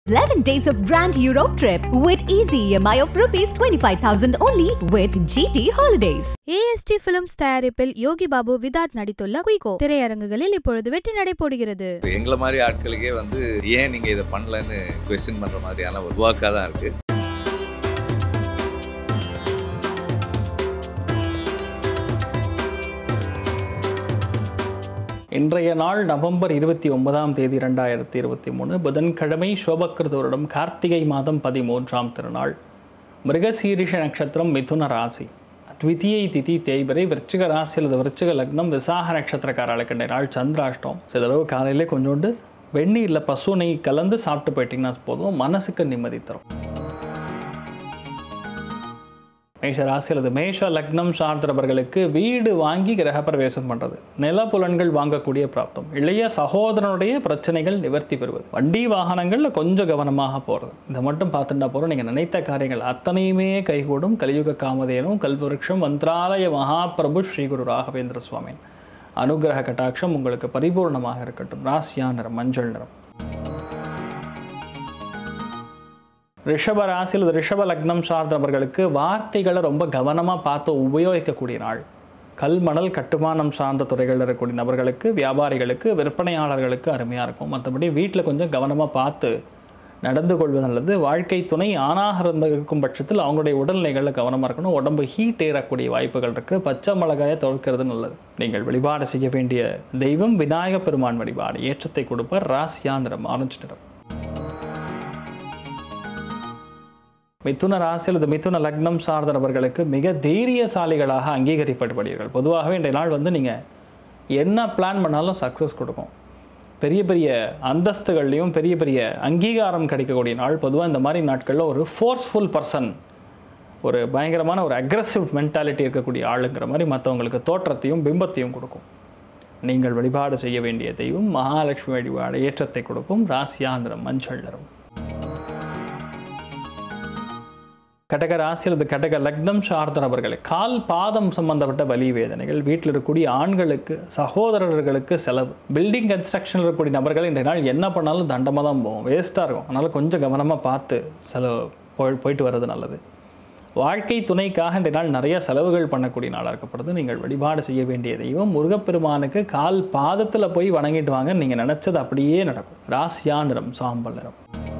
11 days of grand Europe trip with easy EMI of rupees 25,000 only with GT Holidays. AST Films தயாரிப்பில் யோகி பாபு விதாத் நடித்துள்ள குயிகோ திரையரங்குகளில் இப்பொழுது வெற்றி நடைபோடுகிறது. எங்கள மாதிரி ஆட்களுக்கே ஏன் நீங்க இதை பண்ணலன்னு क्वेश्चन பண்ற மாதிரியான ஒரு வாக்கா தான் இருக்கு. இன்றைய நாள் நவம்பர் 29ஆம் தேதி 2023 புதன்கிழமை சோபக்கிருத வருடம் கார்த்திகை மாதம் 13ஆம் திருநாள் மிருகசீரிஷ நட்சத்திரம் மிதுன ராசி த்விதியை திதி தேய்பிரை விருச்சிக ராசி அல்லது விருச்சிக லக்னம் விசாக நட்சத்திரக்காரர்களுக்கு இன்றைய நாள் சந்திராஷ்டம். சிலரவு காலையிலே கொஞ்சோண்டு வெந்நீரில் பசு நெய் கலந்து சாப்பிட்டு போயிட்டிங்கன்னா போதும், மனசுக்கு நிம்மதி தரும். மேஷ ராசி அல்லது மேஷ லக்னம் சார்ந்தவர்களுக்கு வீடு வாங்கி கிரகப்பிரவேசம் பண்ணுறது, நிலப்புலன்கள் வாங்கக்கூடிய பிராப்தம், இளைய சகோதரனுடைய பிரச்சனைகள் நிவர்த்தி பெறுவது, வண்டி வாகனங்களில் கொஞ்சம் கவனமாக போகிறது, இதை மட்டும் பார்த்துட்டா போகிறோம். நீங்கள் நினைத்த காரியங்கள் அத்தனையுமே கைகூடும். கலியுக காமதேனும் கல்பவருஷம் மந்திராலய மகாபிரபு ஸ்ரீ குரு ராகவேந்திர சுவாமியின் அனுகிரக கட்டாட்சம் உங்களுக்கு பரிபூர்ணமாக இருக்கட்டும். ராசியா நிறம் மஞ்சள் நிறம். ரிஷப ராசி அல்லது ரிஷப லக்னம் சார்ந்தவர்களுக்கு வார்த்தைகளை ரொம்ப கவனமாக பார்த்து உபயோகிக்கக்கூடிய நாள். கல்மணல் கட்டுமானம் சார்ந்த துறைகளில் இருக்கக்கூடிய நபர்களுக்கு, வியாபாரிகளுக்கு, விற்பனையாளர்களுக்கு அருமையாக இருக்கும். மற்றபடி வீட்டில் கொஞ்சம் கவனமாக பார்த்து நடந்து கொள்வது நல்லது. வாழ்க்கை துணை ஆணாக இருக்கும் பட்சத்தில் அவங்களுடைய உடல்நிலைகளில் கவனமாக இருக்கணும். உடம்பு ஹீட் ஏறக்கூடிய வாய்ப்புகள் இருக்குது. பச்சை மிளகாயை தவிர்க்கிறது நல்லது. நீங்கள் வழிபாடு செய்ய வேண்டிய தெய்வம் விநாயக பெருமான் வழிபாடு. ஏற்றத்தை கொடுப்பார். ராசியா நிறம் ஆரஞ்சு நிறம். மிதுன ராசி அல்லது மிதுன லக்னம் சார்ந்த நபர்களுக்கு மிக தைரியசாலிகளாக அங்கீகரிக்கப்படுவீர்கள். பொதுவாகவே இன்றைய நாள் நீங்கள் என்ன பிளான் பண்ணாலும் சக்ஸஸ் கொடுக்கும். பெரிய பெரிய அந்தஸ்துகள்லையும் பெரிய பெரிய அங்கீகாரம் கிடைக்கக்கூடிய நாள். பொதுவாக இந்த மாதிரி நாட்களில் ஒரு ஃபோர்ஸ்ஃபுல் பர்சன், ஒரு பயங்கரமான ஒரு அக்ரெசிவ் மென்டாலிட்டி இருக்கக்கூடிய ஆளுங்கிற மாதிரி மற்றவங்களுக்கு தோற்றத்தையும் பிம்பத்தையும் கொடுக்கும். நீங்கள் வழிபாடு செய்ய வேண்டிய தெய்வம் மகாலட்சுமி வழிபாடு. ஏற்றத்தை கொடுக்கும். ராசியா நிறம் மஞ்சள் நிறம். கடக ராசி அல்லது கடக லக்னம் சார்ந்த நபர்களுக்கு கால் பாதம் சம்பந்தப்பட்ட வலி வேதனைகள், வீட்டில் இருக்கக்கூடிய ஆண்களுக்கு, சகோதரர்களுக்கு செலவு, பில்டிங் கன்ஸ்ட்ரக்ஷனில் இருக்கக்கூடிய நபர்கள் இன்றைய நாள் என்ன பண்ணாலும் தண்டமாக தான் போகும், வேஸ்ட்டாக இருக்கும். அதனால் கொஞ்சம் கவனமாக பார்த்து போயிட்டு வர்றது நல்லது. வாழ்க்கை துணைக்காக இன்றைய நாள் நிறைய செலவுகள் பண்ணக்கூடிய நாளாக இருக்கப்படுது. நீங்கள் வழிபாடு செய்ய வேண்டிய தெய்வம் முருகப்பெருமானுக்கு கால் பாதத்தில் போய் வணங்கிட்டு வாங்க, நீங்கள் நினச்சது அப்படியே நடக்கும். ராசியா நிறம் சாம்பல் நிறம்.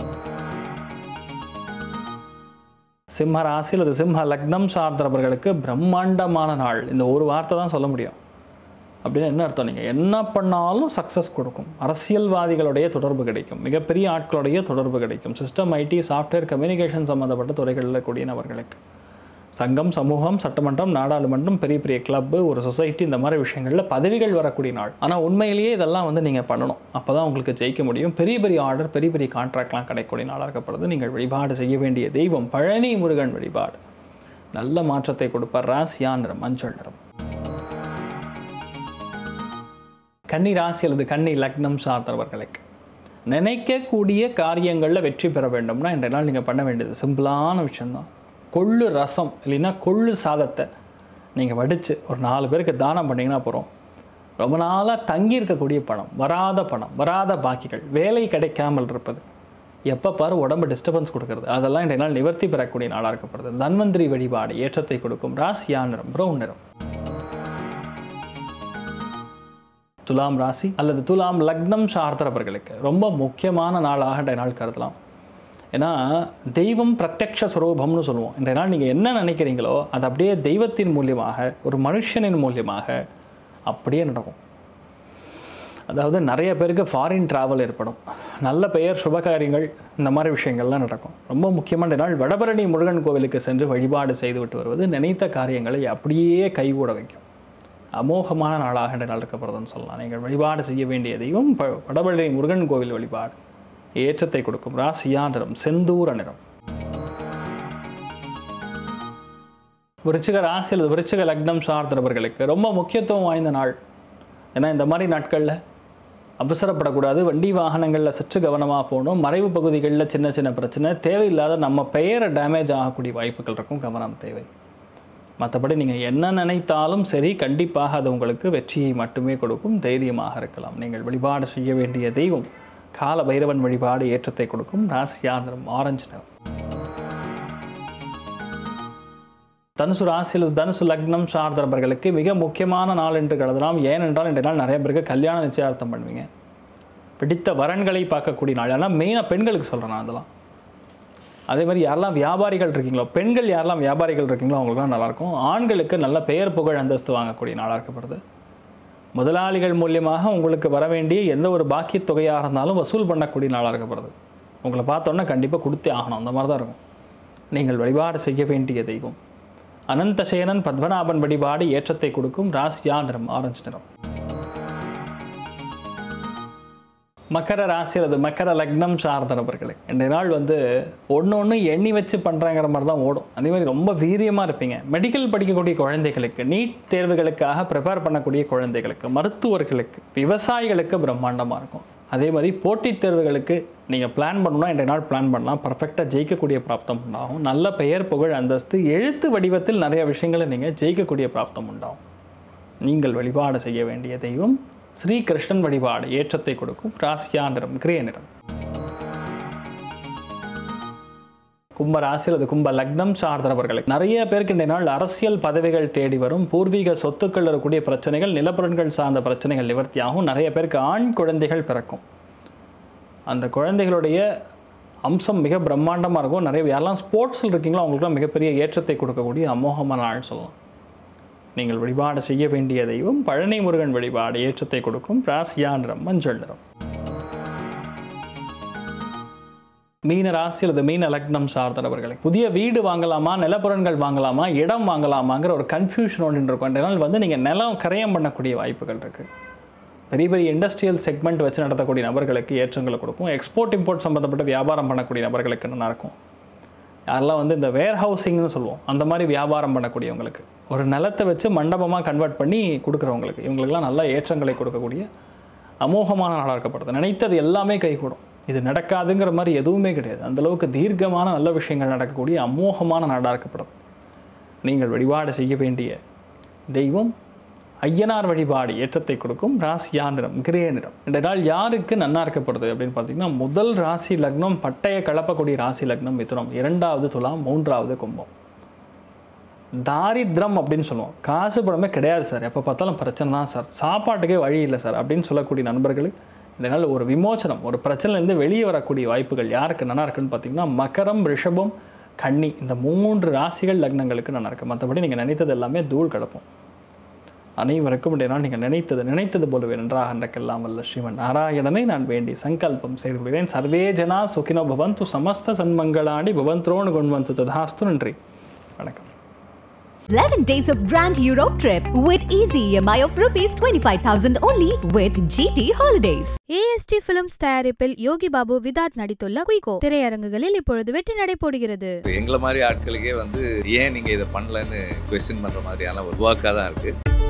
சிம்ம ராசி அல்லது சிம்ம லக்னம் சார்ந்தவர்களுக்கு பிரம்மாண்டமான நாள். இந்த ஒரு வார்த்தை தான் சொல்ல முடியும். அப்படின்னு என்ன அர்த்தம்? நீங்கள் என்ன பண்ணாலும் சக்ஸஸ் கொடுக்கும். அரசியல்வாதிகளுடைய தொடர்பு கிடைக்கும். மிகப்பெரிய ஆட்களுடைய தொடர்பு கிடைக்கும். சிஸ்டம், ஐடி, சாஃப்ட்வேர், கம்யூனிகேஷன் சம்மந்தப்பட்ட துறைகளில் கூடிய நபர்களுக்கு சங்கம், சமூகம், சட்டமன்றம், நாடாளுமன்றம், பெரிய பெரிய கிளப்பு, ஒரு சொசைட்டி, இந்த மாதிரி விஷயங்களில் பதவிகள் வரக்கூடிய நாள். ஆனால் உண்மையிலேயே இதெல்லாம் நீங்கள் பண்ணணும். அப்போ தான் உங்களுக்கு ஜெயிக்க முடியும். பெரிய பெரிய ஆர்டர், பெரிய பெரிய கான்ட்ராக்ட்லாம் கிடைக்கக்கூடிய நாளாக இருக்கப்படுது. நீங்கள் வழிபாடு செய்ய வேண்டிய தெய்வம் பழனி முருகன் வழிபாடு. நல்ல மாற்றத்தை கொடுப்பார். ராசியா நிறம் மஞ்சள் நிறம். கன்னி ராசி அல்லது கன்னி லக்னம் சார்ந்தவர்களுக்கு நினைக்கக்கூடிய காரியங்களில் வெற்றி பெற வேண்டும்னா இன்றைய நாள் நீங்கள் பண்ண வேண்டியது சிம்பிளான விஷயம்தான். கொள்ளு ரசம் இல்லைன்னா கொள்ளு சாதத்தை நீங்கள் வடித்து ஒரு 4 பேருக்கு தானம் பண்ணிங்கன்னா போகிறோம். ரொம்ப நாளாக தங்கியிருக்கக்கூடிய பணம், வராத பாக்கிகள், வேலை கிடைக்காமல் இருப்பது, எப்போ பாரு உடம்பு டிஸ்டர்பன்ஸ் கொடுக்கறது, அதெல்லாம் இன்றைய நாள் நிவர்த்தி பெறக்கூடிய நாளாக இருக்கப்படுது. தன்வந்திரி வழிபாடு. ஏற்றத்தை கொடுக்கும். ராசியா நிறம் ப்ரௌன் நிறம். துலாம் ராசி அல்லது துலாம் லக்னம் சார்ந்தவர்களுக்கு ரொம்ப முக்கியமான நாளாக இன்றைய நாள் கருதலாம். ஏன்னா தெய்வம் பிரத்யக்ஷ ஸ்வரூபம்னு சொல்லுவோம். இன்றைய நாள் நீங்கள் என்ன நினைக்கிறீங்களோ அது அப்படியே தெய்வத்தின் மூலியமாக, ஒரு மனுஷனின் மூலியமாக அப்படியே நடக்கும். அதாவது நிறைய பேருக்கு ஃபாரின் ட்ராவல் ஏற்படும், நல்ல பெயர், சுபகாரியங்கள், இந்த மாதிரி விஷயங்கள்லாம் நடக்கும். ரொம்ப முக்கியமான நாள் வடபழனி முருகன் கோவிலுக்கு சென்று வழிபாடு செய்துவிட்டு வருவது நினைத்த காரியங்களை அப்படியே கைகூட வைக்கும். அமோகமான நாளாக இன்றைய நாள் இருக்கப்படுதுன்னு சொல்லலாம். நீங்கள் வழிபாடு செய்ய வேண்டிய தெய்வம் வடபழனி முருகன் கோவில் வழிபாடு. ஏற்றத்தை கொடுக்கும். ராசியா நிறம் செந்தூர நிறம். விருச்சிக ராசி அல்லது விருச்சிக லக்னம் சார்ந்தவர்களுக்கு ரொம்ப முக்கியத்துவம் வாய்ந்த நாள். ஏன்னா இந்த மாதிரி நாட்களில் அவசரப்படக்கூடாது. வண்டி வாகனங்களில் சற்று கவனமாக போகணும். மறைவு பகுதிகளில் சின்ன சின்ன பிரச்சனை, தேவையில்லாத நம்ம பெயரை டேமேஜ் ஆகக்கூடிய வாய்ப்புகள் இருக்கும். கவனம் தேவை. மற்றபடி நீங்கள் என்ன நினைத்தாலும் சரி, கண்டிப்பாக அது உங்களுக்கு வெற்றியை மட்டுமே கொடுக்கும். தைரியமாக இருக்கலாம். நீங்கள் வழிபாடு செய்ய வேண்டிய தெய்வம் கால பைரவன் வழிபாடு ஏற்றத்தை கொடுக்கும். ராசியா நிறம் ஆரஞ்சு நிறம். தனுசு ராசியில் தனுசு லக்னம் சார்ந்தவர்களுக்கு மிக முக்கியமான நாள் என்று கருதலாம். ஏனென்றால் இன்றைய நாள் நிறைய பேருக்கு கல்யாண நிச்சயார்த்தம் பண்ணுவீங்க. பிடித்த வரன்களை பார்க்கக்கூடிய நாள். ஆனால் மெயினாக பெண்களுக்கு சொல்கிறேன் நான் அதெல்லாம். அதே மாதிரி யாரெல்லாம் வியாபாரிகள் இருக்கீங்களோ, பெண்கள் யாரெல்லாம் வியாபாரிகள் இருக்கீங்களோ அவங்களுக்குலாம் நல்லாயிருக்கும். ஆண்களுக்கு நல்ல பெயர் புகழ் அந்தஸ்து வாங்கக்கூடிய நாளாக இருக்கப்படுது. முதலாளிகள் மூலியமாக உங்களுக்கு வர வேண்டிய எந்த ஒரு பாக்கிய தொகையாக இருந்தாலும் வசூல் பண்ணக்கூடிய நாளாக இருக்கப்படுது. உங்களை பார்த்தோன்னா கண்டிப்பாக கொடுத்தே ஆகணும், அந்த மாதிரி தான் இருக்கும். நீங்கள் வழிபாடு செய்ய வேண்டிய தெய்வம் அனந்தசேனன் பத்மநாபன் வழிபாடு ஏற்றத்தை கொடுக்கும். ராசியா நிறம் ஆரஞ்சு நிறம். மக்கர ராசி அல்லது மக்கர லக்னம் சார்ந்தவர்களுக்கு இன்றைய நாள் ஒன்று எண்ணி வச்சு பண்ணுறாங்கிற மாதிரி தான் ஓடும். அதே மாதிரி ரொம்ப வீரியமாக இருப்பீங்க. மெடிக்கல் படிக்கக்கூடிய குழந்தைகளுக்கு, நீட் தேர்வுகளுக்காக ப்ரிப்பேர் பண்ணக்கூடிய குழந்தைகளுக்கு, மருத்துவர்களுக்கு, விவசாயிகளுக்கு பிரம்மாண்டமாக இருக்கும். அதே மாதிரி போட்டித் தேர்வுகளுக்கு நீங்கள் பிளான் பண்ணணும்னா இன்றைய நாள் பிளான் பண்ணலாம். பர்ஃபெக்டாக ஜெயிக்கக்கூடிய பிராப்தம் உண்டாகும். நல்ல பெயர் புகழ் அந்தஸ்து எழுத்து வடிவத்தில் நிறைய விஷயங்களை நீங்கள் ஜெயிக்கக்கூடிய பிராப்தம் உண்டாகும். நீங்கள் வழிபாடு செய்ய வேண்டிய தெய்வம் ஸ்ரீ கிருஷ்ணன் வழிபாடு ஏற்றத்தை கொடுக்கும். ராசியா நிறம் கிரே நிறம். கும்ப ராசி அல்லது கும்ப லக்னம் சார்ந்தவர்களுக்கு நிறைய பேருக்கு இன்றைய நாள் அரசியல் பதவிகள் தேடி வரும். பூர்வீக சொத்துக்கள் இருக்கக்கூடிய பிரச்சனைகள், நிலப்பொருட்கள் சார்ந்த பிரச்சனைகள் நிவர்த்தியாகும். நிறைய பேருக்கு ஆண் குழந்தைகள் பிறக்கும். அந்த குழந்தைகளுடைய அம்சம் மிக பிரம்மாண்டமாக இருக்கும். நிறைய யாரெல்லாம் ஸ்போர்ட்ஸில் இருக்கீங்களோ அவங்களுக்குலாம் மிகப்பெரிய ஏற்றத்தை கொடுக்கக்கூடிய அமோகமான நாள் சொல்லலாம். நீங்கள் வழிபாடு செய்ய வேண்டிய தெய்வம் பழனி முருகன் வழிபாடு ஏற்றத்தை கொடுக்கும். ராசியா நிறம் மஞ்சள் நிறம். மீன ராசி அல்லது மீன லக்னம் சார்ந்தவர்களுக்கு புதிய வீடு வாங்கலாமா, நிலப்புறன்கள் வாங்கலாமா, இடம் வாங்கலாமாங்கிற ஒரு கன்ஃபியூஷன் ஒன்று இருக்கும். அதனால் நீங்கள் நிலம் கரையம் பண்ணக்கூடிய வாய்ப்புகள் இருக்குது. பெரிய பெரிய இண்டஸ்ட்ரியல் செக்மெண்ட் வச்சு நடத்தக்கூடிய நபர்களுக்கு ஏற்றங்களை கொடுக்கும். எக்ஸ்போர்ட் இம்போர்ட் சம்மந்தப்பட்ட வியாபாரம் பண்ணக்கூடிய நபர்களுக்கு நல்லா இருக்கும். யாரெல்லாம் இந்த வேர் ஹவுசிங்னு சொல்லுவோம், அந்த மாதிரி வியாபாரம் பண்ணக்கூடியவங்களுக்கு, ஒரு நிலத்தை வச்சு மண்டபமாக கன்வெர்ட் பண்ணி கொடுக்குறவங்களுக்கு, இவங்களுக்கெல்லாம் நல்ல ஏற்றங்களை கொடுக்கக்கூடிய அமோகமான நாளாக இருக்கப்படுது. நினைத்தது எல்லாமே கைகூடும். இது நடக்காதுங்கிற மாதிரி எதுவுமே கிடையாது. அந்தளவுக்கு தீர்க்கமான நல்ல விஷயங்கள் நடக்கக்கூடிய அமோகமான நாடாக இருக்கப்படுது. நீங்கள் வழிபாடு செய்ய வேண்டிய தெய்வம் ஐயனார் வழிபாடு ஏற்றத்தை கொடுக்கும். ராசியா நிறம் கிரே நிறம். இந்த நாள் யாருக்கு நன்னா இருக்கப்படுது அப்படின்னு பார்த்தீங்கன்னா, முதல் ராசி லக்னம் பட்டைய கலப்பக்கூடிய ராசி லக்னம் மிதுனம், 2வது துலாம், 3வது கும்பம். தாரித்ரம் அப்படின்னு சொல்லுவோம். காசு பணமே கிடையாது சார், எப்போ பார்த்தாலும் பிரச்சனை தான் சார், சாப்பாட்டுக்கே வழி இல்லை சார் அப்படின்னு சொல்லக்கூடிய நண்பர்களுக்கு இந்த நாள் ஒரு விமோச்சனம், ஒரு பிரச்சனைலேருந்து வெளியே வரக்கூடிய வாய்ப்புகள் யாருக்கு நல்லா இருக்குன்னு பார்த்தீங்கன்னா, மகரம், ரிஷபம், கன்னி, இந்த 3 ராசிகள் லக்னங்களுக்கு நல்லா இருக்குது. மற்றபடி நீங்கள் நினைத்தது எல்லாமே தூள் கிடப்போம். அனைவருக்கும் இன்றைய நாள் நீங்கள் நினைத்தது போலவே நன்றாக நடக்கலாம் வல்ல ஸ்ரீமன் நாராயணனை நான் வேண்டி சங்கல்பம் செய்து கொள்கிறேன். சர்வே ஜனா சுகினோ பவந்து, சமஸ்த சன்மங்களாணி பவந்த்ரோணு குண்வந்து ததாஸ்து. நன்றி, வணக்கம். 11 days of grand Europe trip with easy EMI of rupees 25,000 only with GT Holidays. AST Films தயாரிப்பில் யோகி பாபு விதாத் நடித்துள்ள குயிகோ திரையரங்குகளில் இப்பொழுது வெற்றி நடைபோடுகிறது. எங்களை மாதிரி ஆட்களுக்கே ஏன் நீங்க இதை பண்ணலன்னு क्वेश्चन பண்ற மாதிரியான ஒரு வாக்கா தான் இருக்கு.